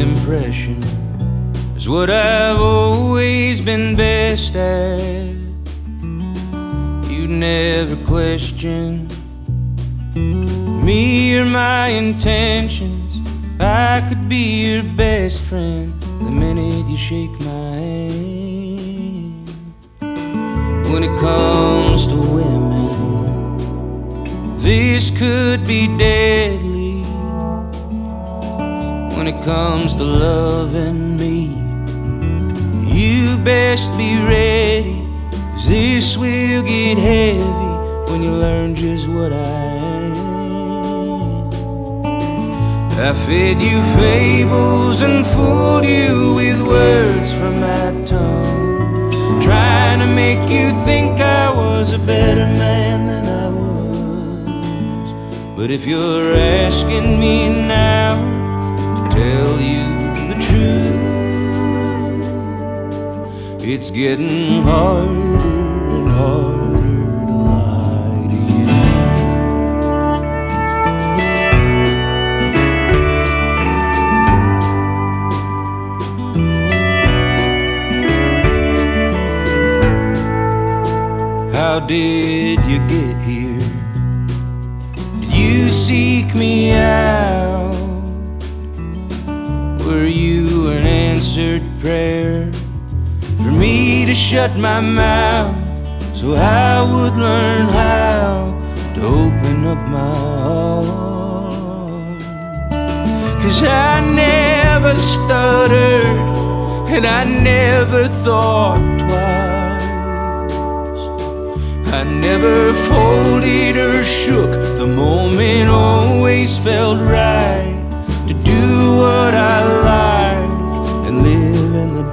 impression is what I've always been best at. You never question me or my intentions. I could be your best friend the minute you shake my hand. When it comes to women, this could be deadly. When it comes to loving me, you best be ready, 'cause this will get heavy when you learn just what I am. I fed you fables and fooled you with words from my tongue, trying to make you think I was a better man than I was. But if you're asking me now to tell you the truth, it's getting harder and harder to lie to you. How did you get here? Did you seek me out? Were you an answered prayer for me to shut my mouth, so I would learn how to open up my heart? 'Cause I never stuttered and I never thought twice. I never folded or shook. The moment always felt right to do what I like and live in the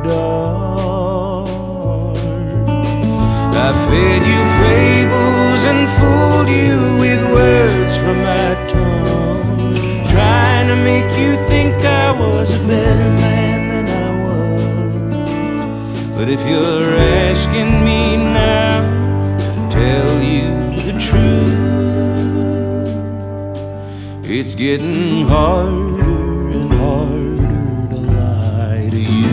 dark. I fed you fables and fooled you with words from my tongue, trying to make you think I was a better man than I was. But if you're asking me now to tell you the truth, it's getting harder and harder to lie to you.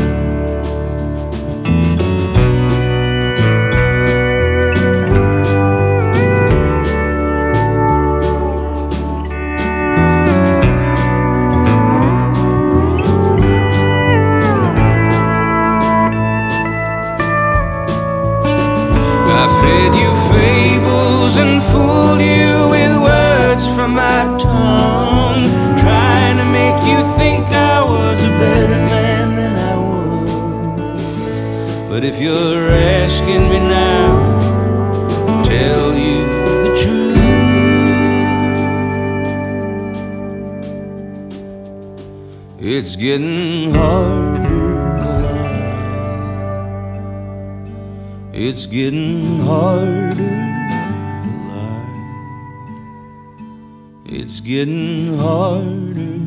I fed you fables and fooled you with words from my tongue, trying to make you think I was a better man than I was. But if you're asking me now to tell you the truth, it's getting harder. It's getting harder to lie. It's getting harder